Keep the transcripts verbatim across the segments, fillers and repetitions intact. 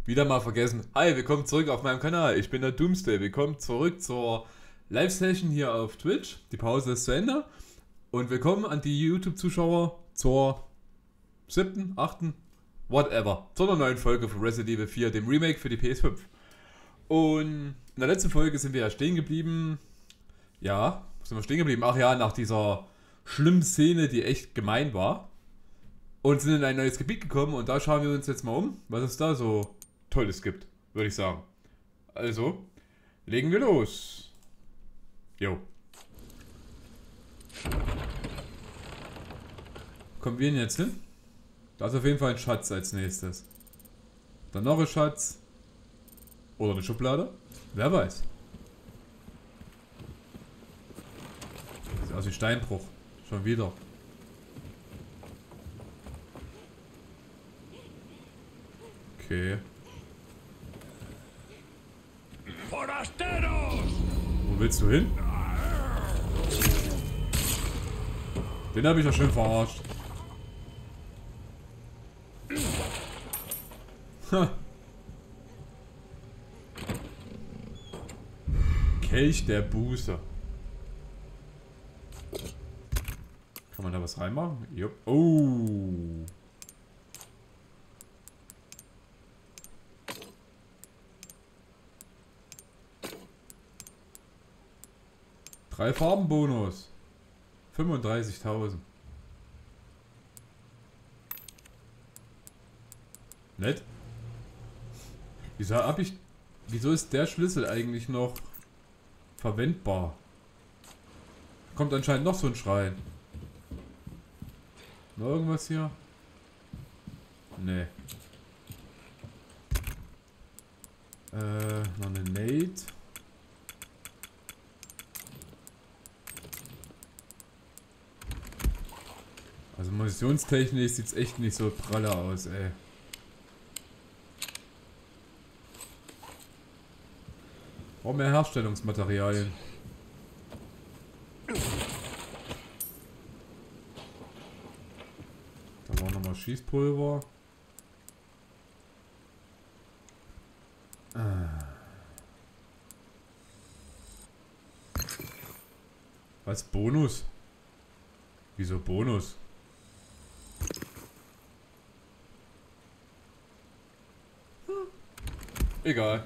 Wieder mal vergessen. Hi, willkommen zurück auf meinem Kanal. Ich bin der Doomsday. Willkommen zurück zur Live-Session hier auf Twitch. Die Pause ist zu Ende. Und willkommen an die YouTube-Zuschauer zur siebten, achten, whatever, zu einer neuen Folge von Resident Evil vier, dem Remake für die P S fünf. Und in der letzten Folge sind wir ja stehen geblieben. Ja, sind wir stehen geblieben? Ach ja, nach dieser schlimmen Szene, die echt gemein war. Und sind in ein neues Gebiet gekommen und da schauen wir uns jetzt mal um, was es da so Tolles gibt, würde ich sagen. Also, legen wir los. Jo. Kommen wir denn jetzt hin? Da ist auf jeden Fall ein Schatz als nächstes. Dann noch ein Schatz. Oder eine Schublade. Wer weiß. Sieht aus wie Steinbruch. Schon wieder. Okay. Wo willst du hin? Den habe ich ja schön verarscht. Ha. Kelch der Buße. Kann man da was reinmachen? Jupp. Oh. Drei Farben Bonus. fünfunddreißigtausend. Nett. Wieso hab ich. Wieso ist der Schlüssel eigentlich noch verwendbar? Kommt anscheinend noch so ein Schrein. Noch irgendwas hier? Nee. Äh, noch eine Nate. Also munitionstechnisch sieht es echt nicht so pralle aus, ey. Brauchen mehr Herstellungsmaterialien. Da war nochmal Schießpulver. Ah. Was? Bonus? Wieso Bonus? Egal.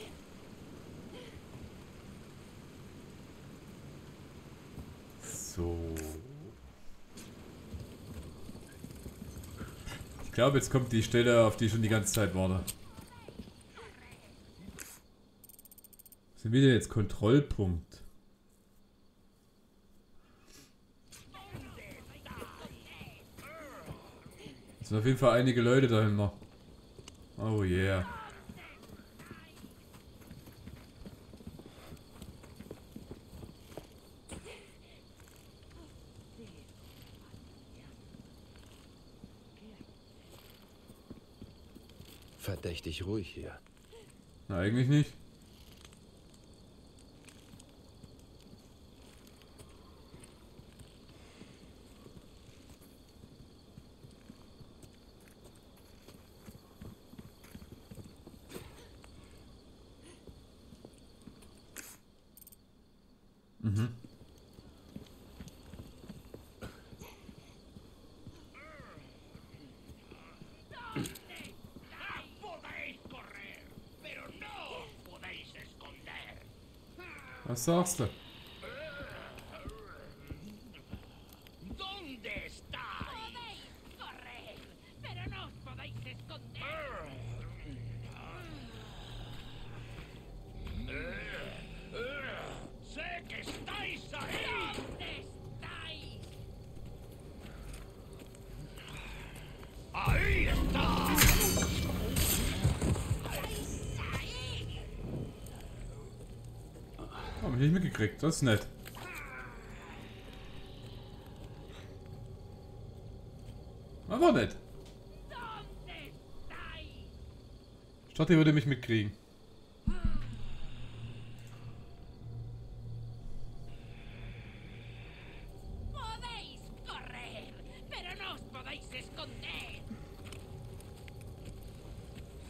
So. Ich glaube, jetzt kommt die Stelle, auf die ich schon die ganze Zeit warte. Sind wir jetzt Kontrollpunkt? Es sind auf jeden Fall einige Leute dahinter. Oh yeah. Verdächtig ruhig hier. Na, eigentlich nicht. Mhm. Was sagst du? Hab ich nicht mitgekriegt, das ist nett. Aber nett. Ich dachte, ihr würdet mich mitkriegen.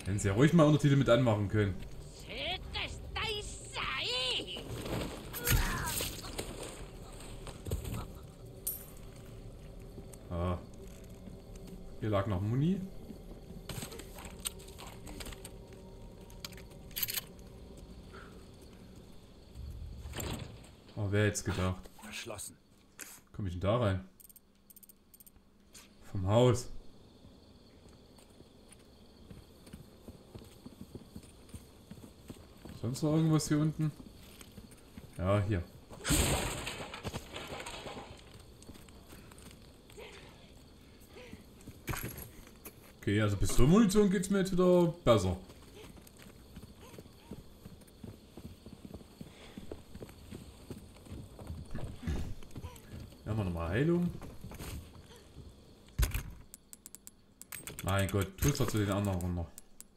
Wenn sie ja ruhig mal Untertitel mit anmachen können. Ah. Hier lag noch Muni. Oh, wer hätte es gedacht? Verschlossen. Komme ich denn da rein? Vom Haus. Sonst noch irgendwas hier unten? Ja, hier. Okay, also bis zur Munition geht es mir jetzt wieder besser. Hier haben wir nochmal Heilung. Mein Gott, tut's doch zu den anderen runter.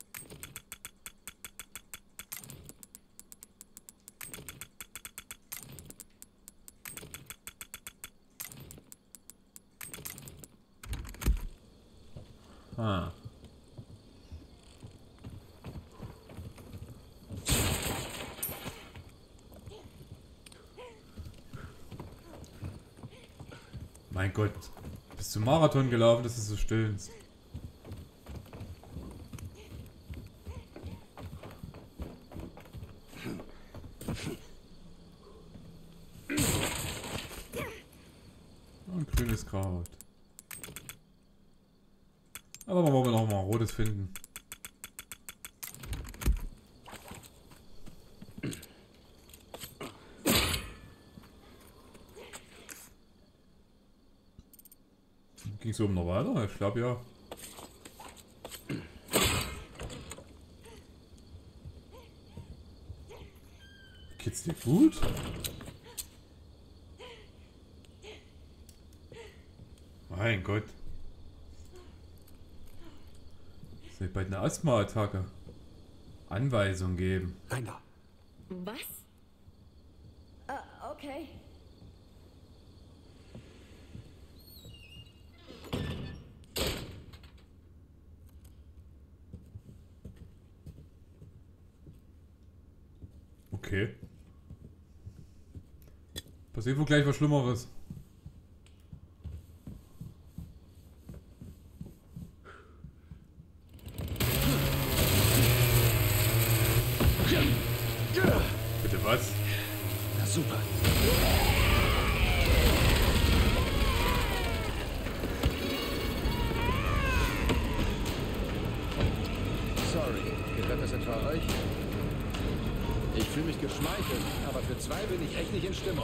Ah. Mein Gott, bist du Marathon gelaufen, dass du so stöhnst? Und grünes Kraut. Aber wollen wir noch mal rotes finden. Ging es oben noch weiter? Ich glaube ja. Geht's dir gut? Mein Gott. Es wird bald eine Asthma-Attacke. Anweisung geben. Rein da. Was? Ah, okay. Okay. Passiert wohl gleich was Schlimmeres. Bitte was? Na super. Sorry, gehört das etwa euch? Ich fühle mich geschmeichelt, aber für zwei bin ich echt nicht in Stimmung.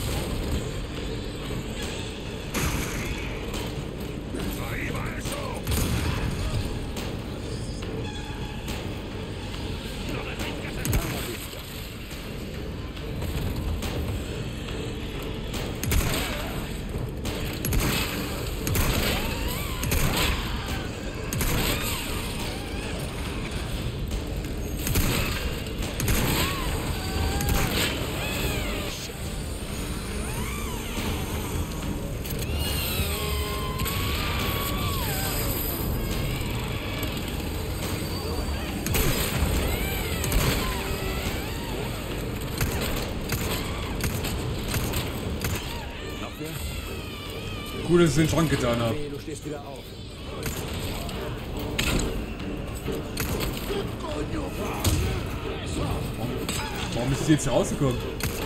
Gut, dass ich den Schrank getan habe. Okay, du stehst wieder auf. Warum ist sie jetzt hier rausgekommen?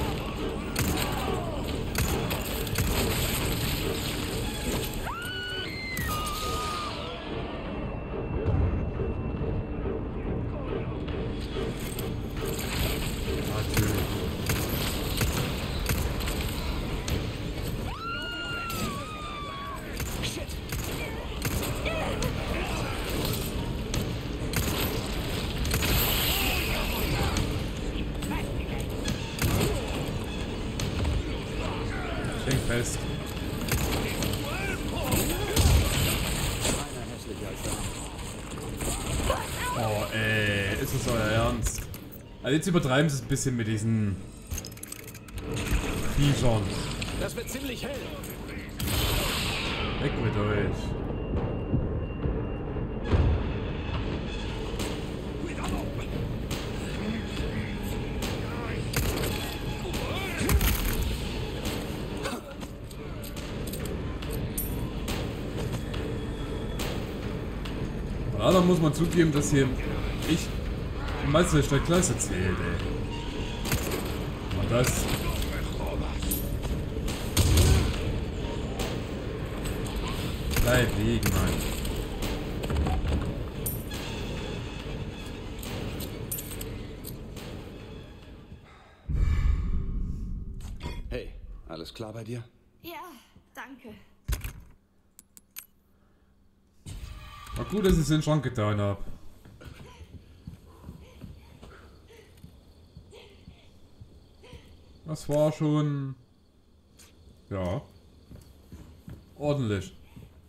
Fest. Oh ey, ist das euer Ernst? Also jetzt übertreiben sie es ein bisschen mit diesen Viechern. Das wird ziemlich hell. Weg mit euch. leider muss man zugeben, dass hier ich die Meister der Klasse zählt, ey. Und das... Bleib liegen, Mann. Hey, alles klar bei dir? Ja, danke. War gut, dass ich es in den Schrank getan habe. Das war schon... Ja. Ordentlich.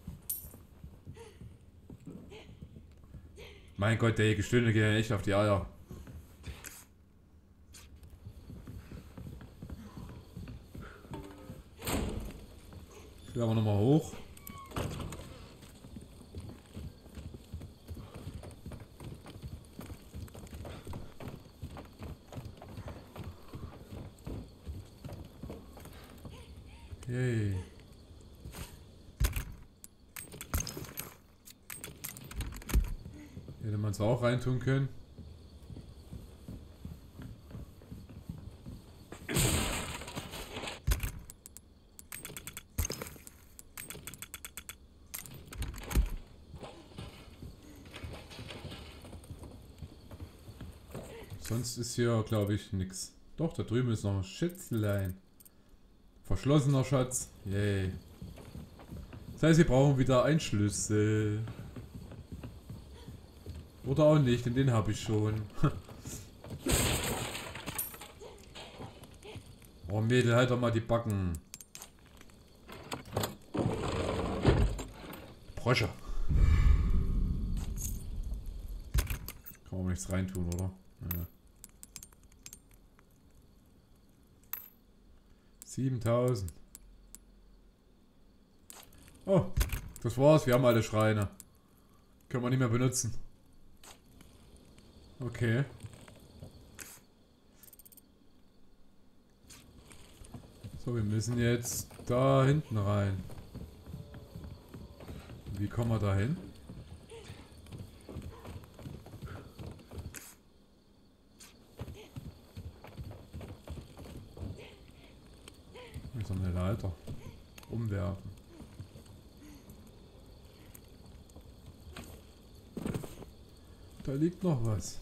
Mein Gott, der Gestöhne geht ja echt auf die Eier. Ich will aber nochmal hoch. Yay. Hätte man es auch reintun können. Sonst ist hier, glaube ich, nichts. Doch, da drüben ist noch ein Schätzlein. Verschlossener Schatz. Yay. Das heißt, wir brauchen wieder einen Schlüssel. Oder auch nicht, denn den habe ich schon. Oh Mädel, halt doch mal die Backen. Brosche. Kann man nichts reintun, oder? Ja. siebentausend. Oh, das war's. Wir haben alle Schreine. Können wir nicht mehr benutzen. Okay. So, wir müssen jetzt da hinten rein. Wie kommen wir da hin? Hier ist noch eine Leiter. Umwerfen. Da liegt noch was.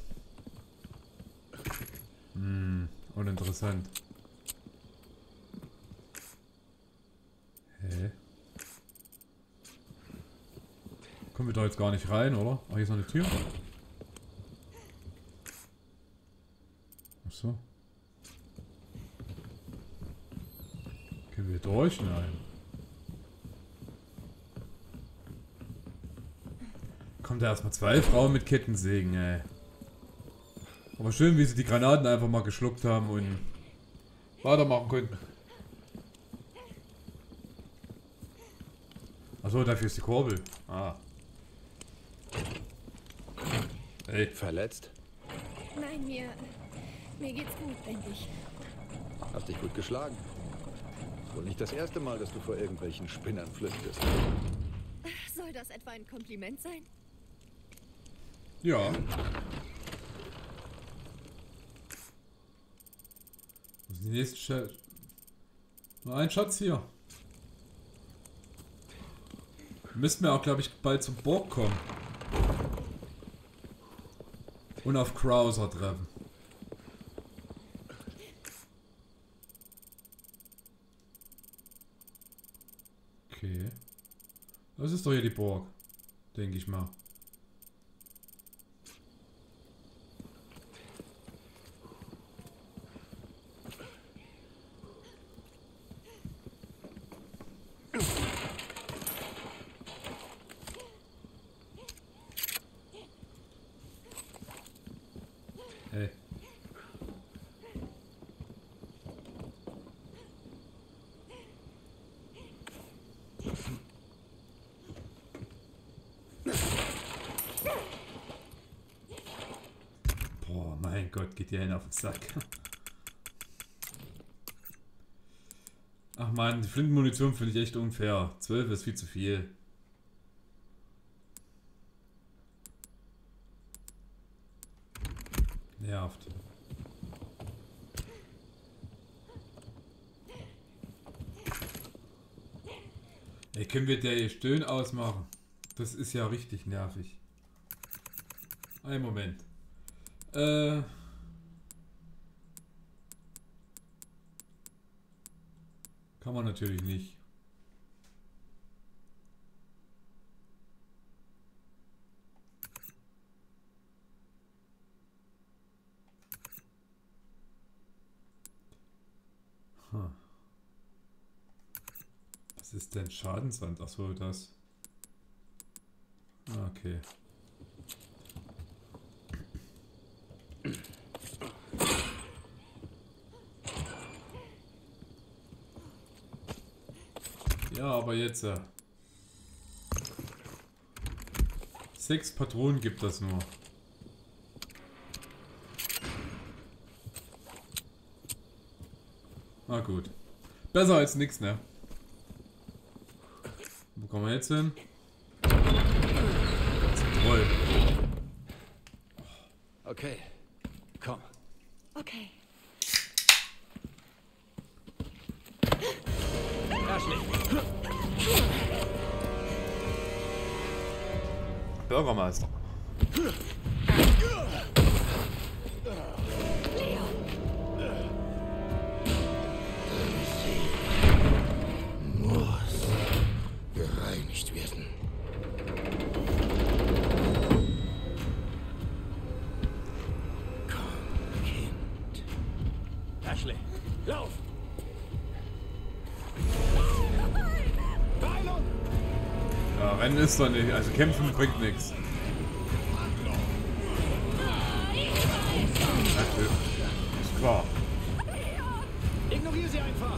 Hm, uninteressant. Hä? Kommen wir da jetzt gar nicht rein, oder? Ach, hier ist noch eine Tür. Ach so. Können wir durch? Nein. Kommt da erstmal zwei Frauen mit Kettensägen, ey. Aber schön, wie sie die Granaten einfach mal geschluckt haben und weitermachen konnten. Achso, dafür ist die Kurbel. Ah. Ey. Verletzt? Nein, mir. Mir geht's gut, denke ich. Hast dich gut geschlagen. Wohl nicht das erste Mal, dass du vor irgendwelchen Spinnern flüchtest. Soll das etwa ein Kompliment sein? Ja. Was ist die nächste Schatz? Nur ein Schatz hier. Müssten wir auch, glaube ich, bald zum Borg kommen. Und auf Krauser treffen. Okay. Das ist doch hier die Burg. Denke ich mal. Hey. Boah, mein Gott, geht dir hin auf den Sack. Ach man, die Flintenmunition finde ich echt unfair. zwölf ist viel zu viel. nervt. Ey, können wir der hier Stöhn ausmachen? Das ist ja richtig nervig. Einen Moment. Äh... Kann man natürlich nicht. Huh. Was ist denn Schadenswand? Achso, das. Okay. Ja, aber jetzt. Äh, sechs Patronen gibt das nur. Na gut. Besser als nichts, ne? Wo kommen wir jetzt hin? Zum Troll. Okay, komm. Okay. Bürgermeister. Muss gereinigt werden. Komm, Kind. Ashley, lauf! Ja, Rennen ist doch nicht, also kämpfen bringt nichts. Natürlich. Ist klar. Ignoriere sie einfach!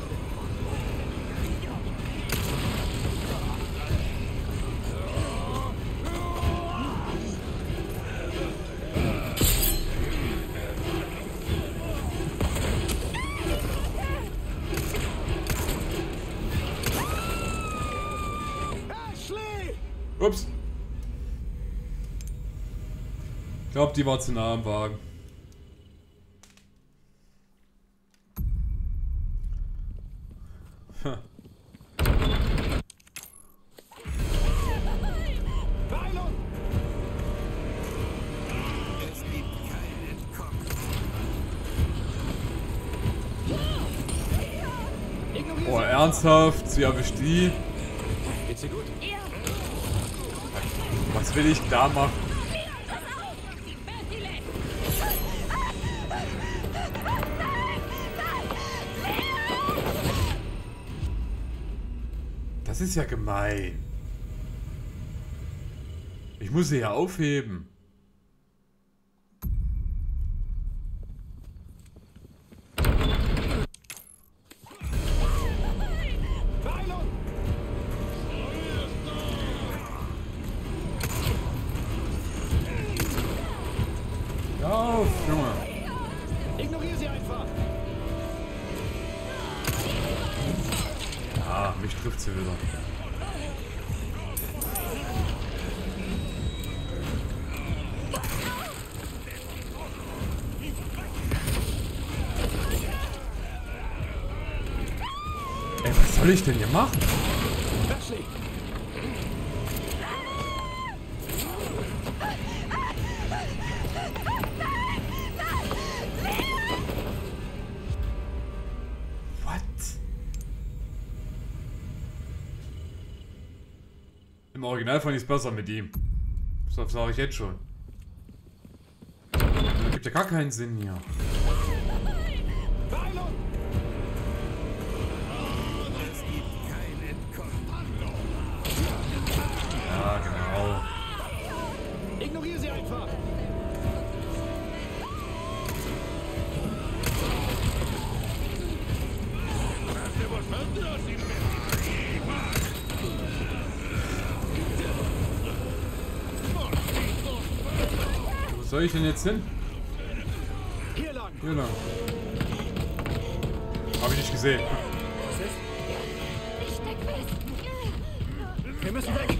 Ups. Ich glaube, die war zu nah am Wagen. Ha. Oh, ernsthaft? Sie erwischt die? Geht's dir gut? Was will ich da machen? Das ist ja gemein. Ich muss sie ja aufheben. Auf, Junge. Ignoriere sie einfach. Ja, mich trifft sie wieder. Ey, was soll ich denn hier machen? Ashley. Im Original fand ich es besser mit ihm. Das sage ich jetzt schon. Das gibt ja gar keinen Sinn hier. Ja, genau. Ignoriere sie einfach. Wo soll ich denn jetzt hin? Hier lang. Hier lang. Hab ich nicht gesehen. Was ist? Ich steck fest. Wir müssen weg.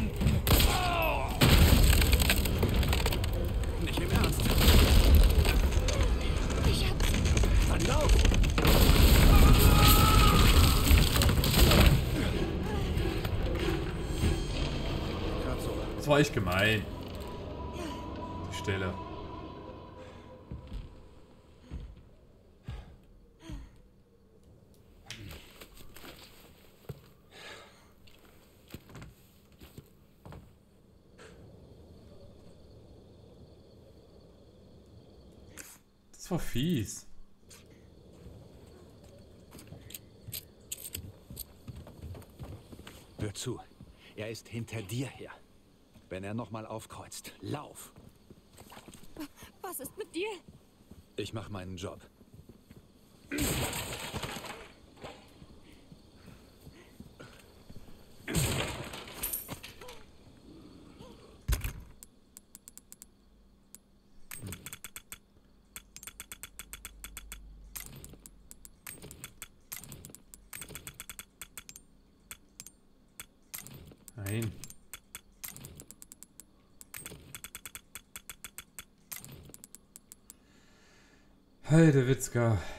Nicht im Ernst. war echt gemein. Die Stelle. Das war fies. Hör zu. Er ist hinter dir her. Wenn er nochmal aufkreuzt, lauf. Was ist mit dir? Ich mach meinen Job. Nein. Heidewitzka.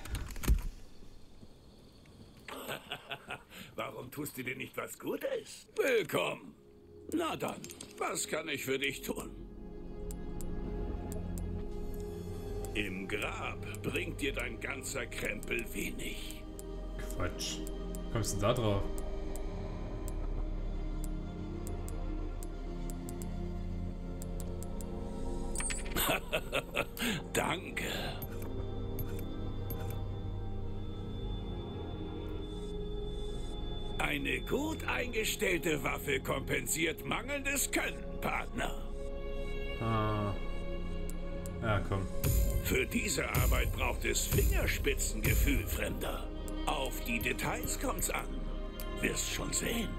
Warum tust du dir nicht was Gutes? Willkommen. Na dann, was kann ich für dich tun? Im Grab bringt dir dein ganzer Krempel wenig. Quatsch. Wie kommst du denn da drauf? Danke. Eine gut eingestellte Waffe kompensiert mangelndes Können, Partner. Ah. Ja, komm. Für diese Arbeit braucht es Fingerspitzengefühl, Fremder. Auf die Details kommt's an. Wirst schon sehen.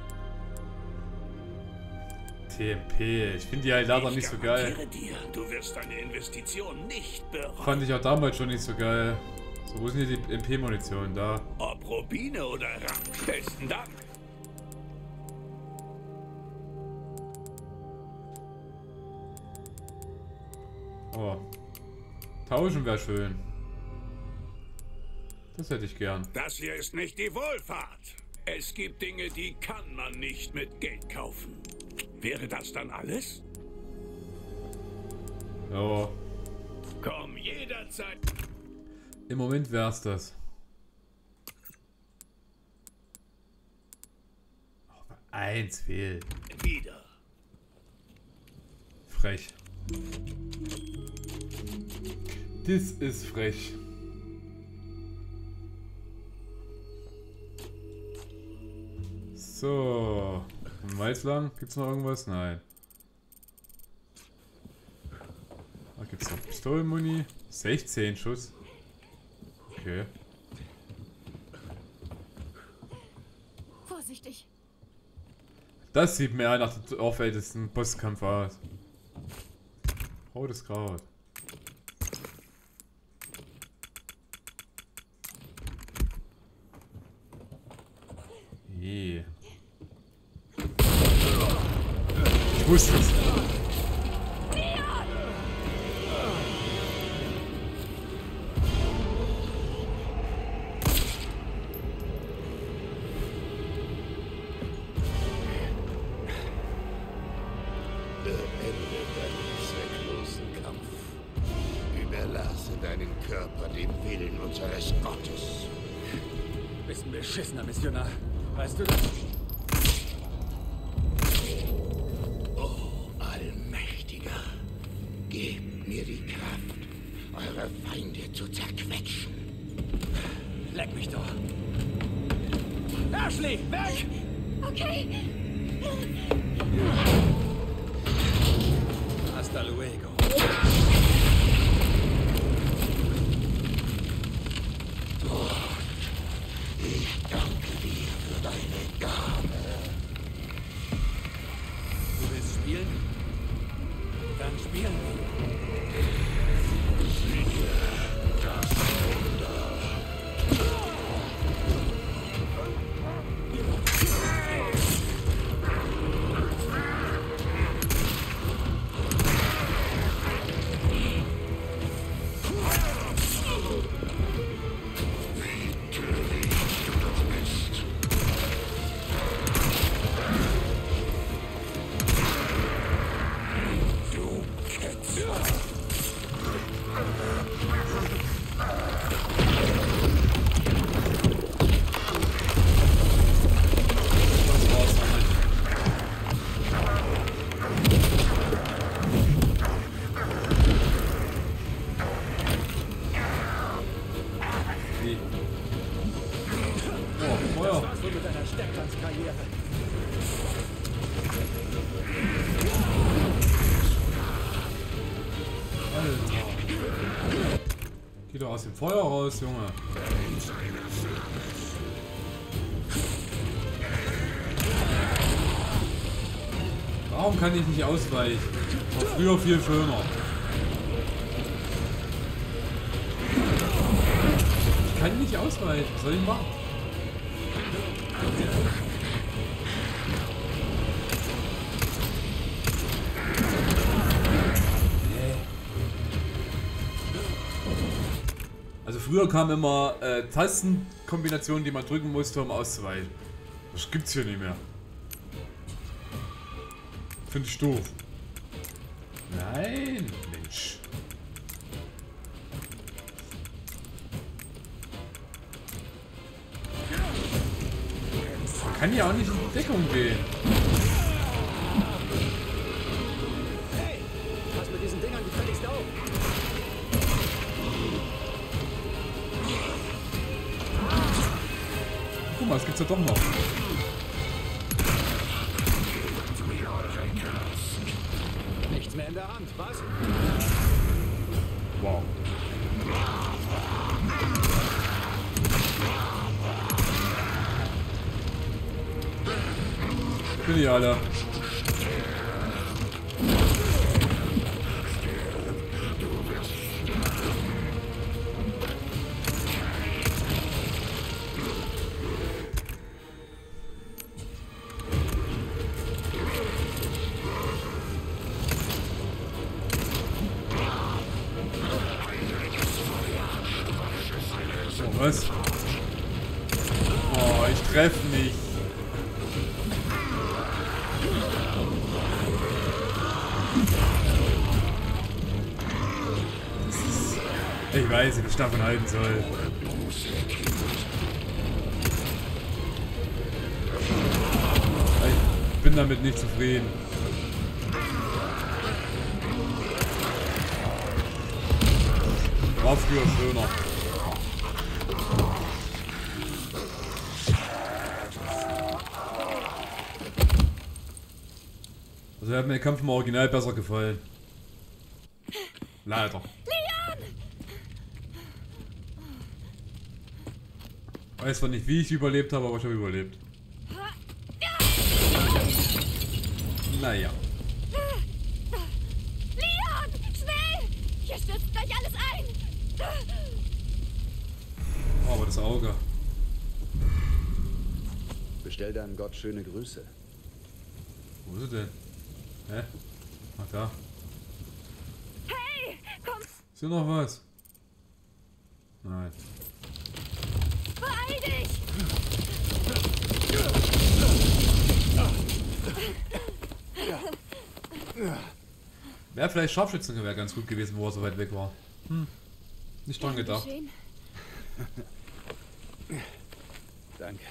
T M P. Ich finde die halt leider Ich nicht so geil. garantiere dir, du wirst deine Investition nicht bereuen. Fand ich auch damals schon nicht so geil. So, wo sind hier die M P-Munition? Da. Ob Rubine oder Ram. Besten Dank. Oh. Tauschen wäre schön. Das hätte ich gern. Das hier ist nicht die Wohlfahrt. Es gibt Dinge, die kann man nicht mit Geld kaufen. Wäre das dann alles? Ja. Komm jederzeit. Im Moment wär's das. Oh, eins fehlt. Wieder. Frech. Das ist frech. So. Weiß lang? Gibt's noch irgendwas? Nein. Da gibt's noch Pistolenmuni. sechzehn Schuss. Okay. Vorsichtig. Das sieht mehr nach dem aufältesten Bosskampf aus. Rotes Kraut. Je. Ich wusste es. Beende deinen zwecklosen Kampf. Überlasse deinen Körper dem Willen unseres Gottes. Bist ein beschissener Missionar. Weißt du das? Oh, Allmächtiger, gebt mir die Kraft, eure Feinde zu zerquetschen. Leck mich doch. Ashley, weg! Okay. Hasta luego. Ich danke dir für deine Gabe. Du willst spielen? Dann spielen wir. Stecktanzkarriere. Alter. Geh doch aus dem Feuer raus, Junge. Warum kann ich nicht ausweichen? War früher viel schöner. Ich kann nicht ausweichen. Was soll ich machen? Also früher kamen immer äh, Tastenkombinationen, die man drücken musste, um auszuweichen. Das gibt's hier nicht mehr. Finde ich doof. Nein, Mensch. Man kann ja auch nicht in Deckung gehen. Hey, pass mit diesen Dingern gefälligst auf. Guck mal, das gibt's ja doch noch. Nichts mehr in der Hand, was? Wow. Genialer. Oh, was? Oh, ich treffe nicht. Ich weiß nicht, was ich davon halten soll. Ich bin damit nicht zufrieden. War früher schöner. Also hat mir der Kampf im Original besser gefallen. Leider. Weiß zwar nicht, wie ich überlebt habe, aber ich habe überlebt. Naja. Leon! Schnell! Hier stürzt gleich alles ein! Oh, aber das Auge. Bestell deinem Gott schöne Grüße. Wo ist er denn? Hä? Ach da. Hey! Komm! Ist hier noch was? Nein. Beeil dich! Wäre vielleicht Scharfschützengewehr ganz gut gewesen, wo er so weit weg war. Hm. Nicht dran gedacht. Geschehen. Danke.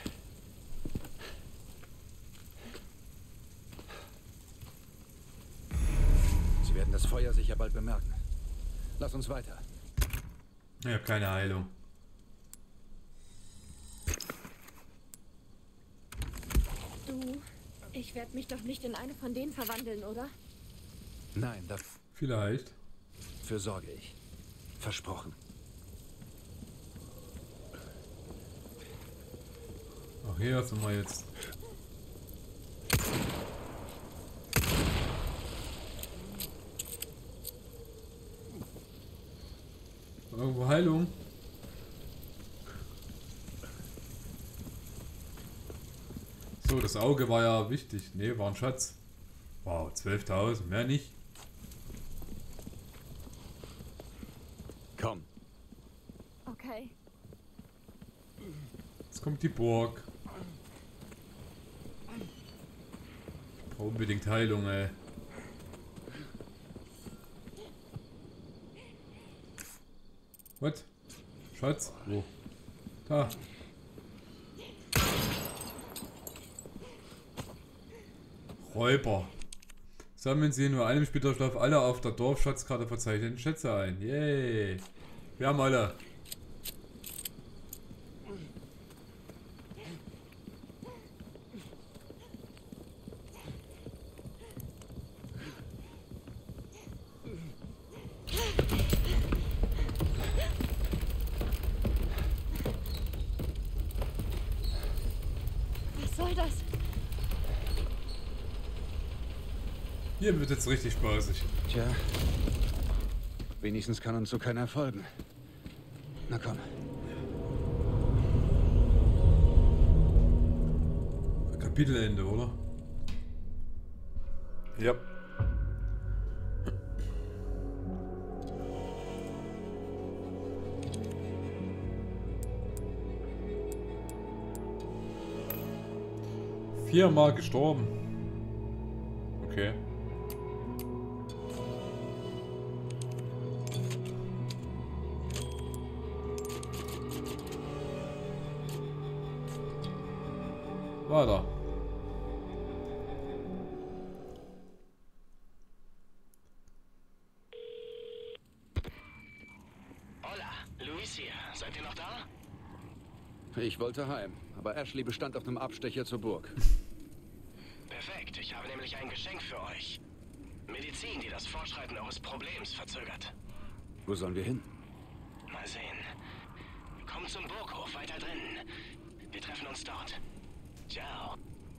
Sie werden das Feuer sicher bald bemerken. Lass uns weiter. Ich habe keine Heilung. Du, ich werde mich doch nicht in eine von denen verwandeln, oder? Nein, dafür Vielleicht. sorge ich. Versprochen. Ach, hier sind wir jetzt. Irgendwo Heilung. So, das Auge war ja wichtig. Ne, war ein Schatz. Wow, zwölftausend, mehr nicht. Komm. Okay. Jetzt kommt die Burg. Ich brauche unbedingt Heilung, ey. Was? Schatz? Wo? Da. Räuber. Sammeln Sie in nur einem Splitterschlaf alle auf der Dorfschatzkarte verzeichneten Schätze ein. Yay. Wir haben alle. soll das? Hier wird jetzt richtig spaßig. Tja, wenigstens kann uns so keiner folgen. Na komm. Kapitelende, oder? Ja. Viermal gestorben. Okay. Weiter. Hola, Luis hier. Seid ihr noch da? Ich wollte heim, aber Ashley bestand auf einem Abstecher zur Burg. Perfekt, ich habe nämlich ein Geschenk für euch. Medizin, die das Fortschreiten eures Problems verzögert. Wo sollen wir hin? Mal sehen. Kommt zum Burghof, weiter drin. Wir treffen uns dort. Ciao.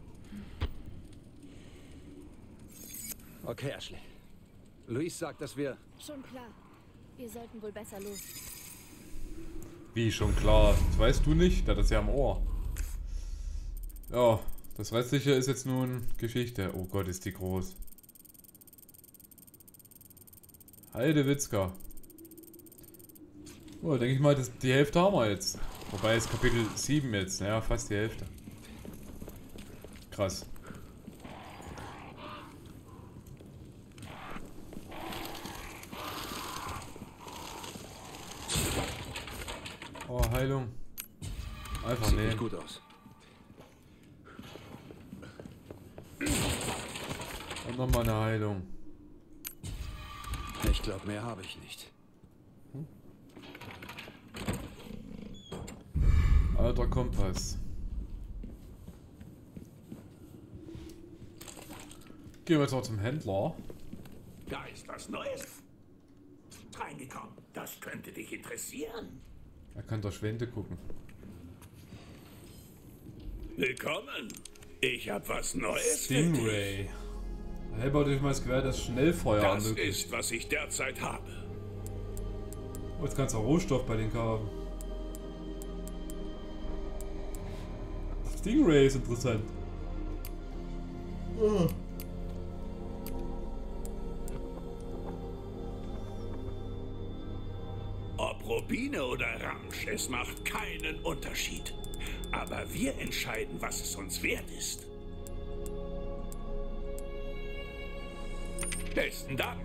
Okay, Ashley. Luis sagt, dass wir... Schon klar. Wir sollten wohl besser los. Wie, schon klar. Das weißt du nicht? Der hat das ja am Ohr. Ja, das Restliche ist jetzt nun Geschichte. Oh Gott, ist die groß. Heidewitzka. Oh, denke ich mal, das, die Hälfte haben wir jetzt. Wobei ist Kapitel sieben jetzt. Naja, fast die Hälfte. Krass. Oh, Heilung. Einfach Sieht nehmen. nicht gut aus. Und nochmal eine Heilung. Ich glaube, mehr habe ich nicht. Alter Kompass. Gehen wir jetzt mal zum Händler. Da ist was Neues reingekommen. Das könnte dich interessieren. Er kann durch Wände gucken. Willkommen. Ich habe was Neues. Stingray. Halber durch mein Gewehr das Schnellfeuer Das ermöglicht. ist, was ich derzeit habe. Oh, jetzt kannst du auch Rohstoff bei den kaufen. Stingray ist interessant. Oh. Ob Rubine oder Ramsch, es macht keinen Unterschied. Aber wir entscheiden, was es uns wert ist. Besten Dank.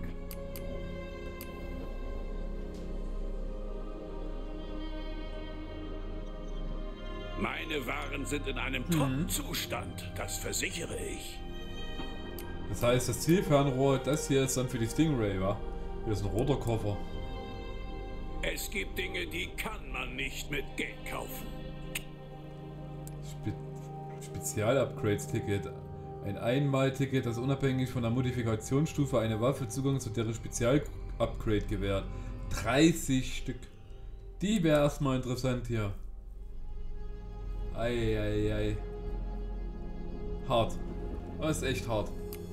Meine Waren sind in einem Top-Zustand, das versichere ich. Das heißt, das Zielfernrohr, das hier ist dann für die Stingray, wa? Hier ist ein roter Koffer. Es gibt Dinge, die kann man nicht mit Geld kaufen. Spe Spezial-Upgrades-Ticket. Ein Einmal-Ticket, das unabhängig von der Modifikationsstufe eine Waffe Zugang zu deren Spezial-Upgrade gewährt. dreißig Stück. Die wäre erstmal interessant hier. Eieiei. Hart. Das ist echt hart.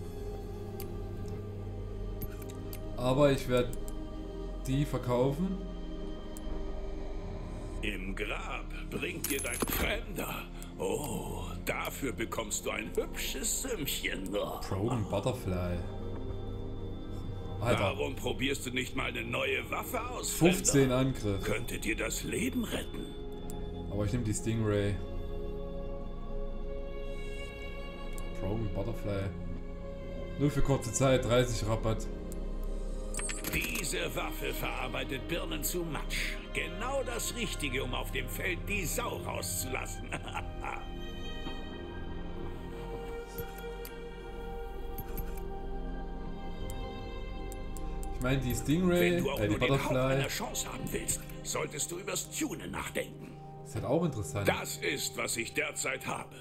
Aber ich werde die verkaufen. Im Grab bringt dir dein Fremder. Oh, dafür bekommst du ein hübsches Sümmchen. Broken Butterfly. Alter. Warum probierst du nicht mal eine neue Waffe aus? fünfzehn Fremder? Angriff. Könnte dir das Leben retten. Aber ich nehme die Stingray. Broken Butterfly. Nur für kurze Zeit, dreißig Rabatt. Diese Waffe verarbeitet Birnen zu Matsch. Genau das Richtige, um auf dem Feld die Sau rauszulassen. Ich meine, die Stingray, Wenn du auch äh, die nur den Hauch Butterfly, einer Chance haben willst, solltest du übers Tunen nachdenken. ist halt auch interessant. Das ist, was ich derzeit habe.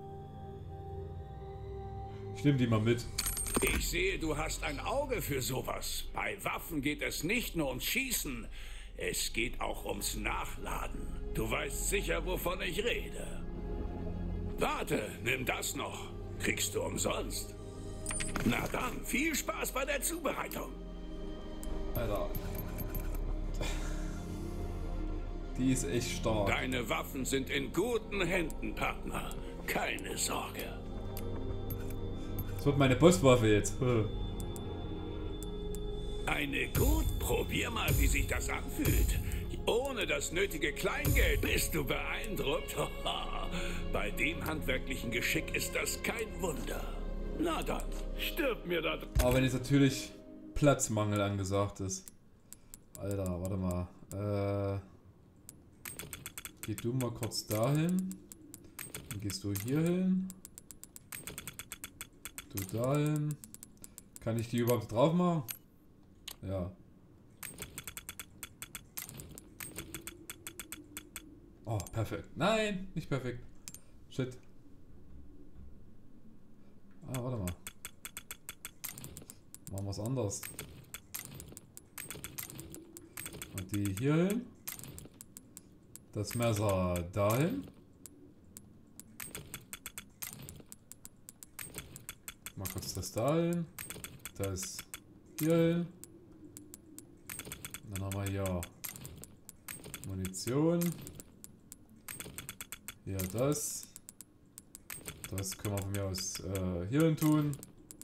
Ich nehme die mal mit. Ich sehe, du hast ein Auge für sowas. Bei Waffen geht es nicht nur ums Schießen, es geht auch ums Nachladen. Du weißt sicher, wovon ich rede. Warte, nimm das noch. Kriegst du umsonst. Na dann, viel Spaß bei der Zubereitung. Alter. Die ist echt stark. Deine Waffen sind in guten Händen, Partner. Keine Sorge. Das wird meine Bosswaffe jetzt. Eine gut, probier mal, wie sich das anfühlt. Ohne das nötige Kleingeld bist du beeindruckt. Bei dem handwerklichen Geschick ist das kein Wunder. Na dann, stirb mir da drin. Aber wenn jetzt natürlich Platzmangel angesagt ist. Alter, warte mal. Äh, geh du mal kurz dahin. Dann gehst du hier hin. Du dahin. Kann ich die überhaupt drauf machen? Ja. Oh, perfekt. Nein, nicht perfekt. Shit. Ah, warte mal. Machen wir was anderes. Und die hier hin. Das Messer dahin. Mal kurz das dahin. Das hier hin. Dann haben wir hier Munition. Hier das. Das können wir von mir aus äh, hier hin tun.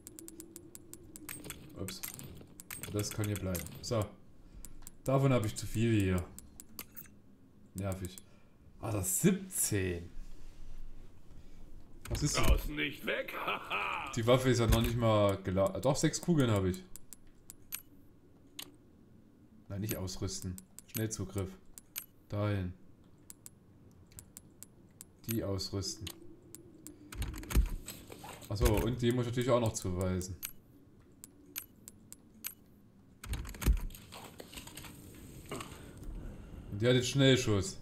Ups. Das kann hier bleiben. So. Davon habe ich zu viel hier. Nervig. Ah, das siebzehn. Was ist das? Draußen nicht weg. Die Waffe ist ja noch nicht mal geladen. Doch, sechs Kugeln habe ich. Nein, nicht ausrüsten. Schnellzugriff. Dahin. Die ausrüsten. Achso, und die muss ich natürlich auch noch zuweisen. Und die hat jetzt Schnellschuss.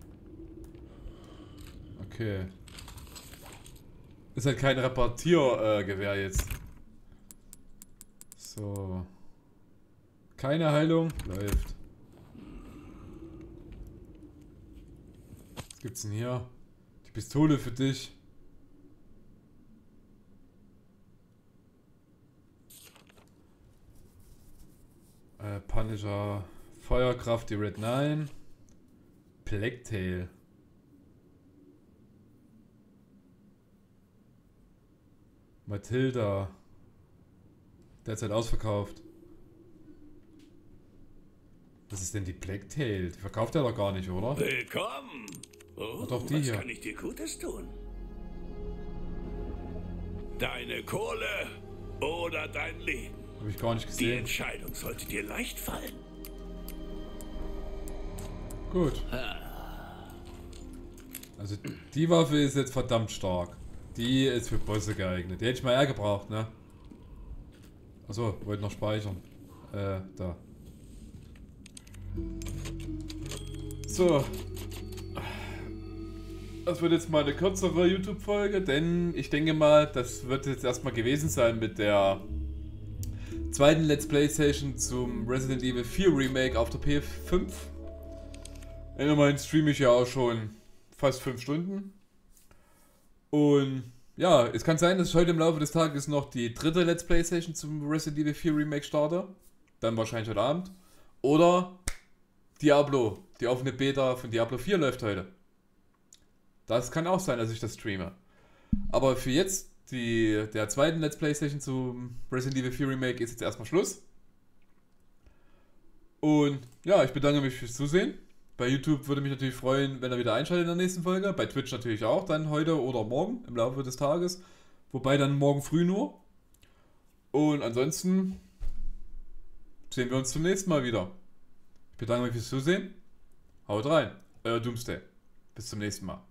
Okay. Ist halt kein Repartiergewehr äh, jetzt. So. Keine Heilung. Läuft. Was gibt's denn hier? Die Pistole für dich. Äh, Punisher. Feuerkraft, die Red neun. Blacktail. Matilda. Derzeit ausverkauft. Was ist denn die Blacktail? Die verkauft er doch gar nicht, oder? Willkommen. Oh, doch, die was hier. kann ich dir Gutes tun? Deine Kohle oder dein Leben? Habe ich gar nicht Die gesehen. Entscheidung sollte dir leicht fallen. Gut. Also die Waffe ist jetzt verdammt stark. Die ist für Bosse geeignet. Die hätte ich mal eher gebraucht, ne? Achso, wollte noch speichern. Äh, da. So. Das wird jetzt mal eine kürzere YouTube-Folge, denn ich denke mal, das wird jetzt erstmal gewesen sein mit der zweiten Let's Play Session zum Resident Evil vier Remake auf der P S fünf. Immerhin streame ich ja auch schon fast fünf Stunden. Und ja, es kann sein, dass ich heute im Laufe des Tages noch die dritte Let's Play Session zum Resident Evil vier Remake starte. Dann wahrscheinlich heute Abend. Oder Diablo. Die offene Beta von Diablo vier läuft heute. Das kann auch sein, dass ich das streame. Aber für jetzt, die, der zweiten Let's Play Session zum Resident Evil vier Remake ist jetzt erstmal Schluss. Und ja, ich bedanke mich fürs Zusehen. Bei YouTube würde mich natürlich freuen, wenn ihr wieder einschaltet in der nächsten Folge. Bei Twitch natürlich auch, dann heute oder morgen im Laufe des Tages. Wobei dann morgen früh nur. Und ansonsten sehen wir uns zum nächsten Mal wieder. Ich bedanke mich fürs Zusehen. Haut rein, euer Doomsday. Bis zum nächsten Mal.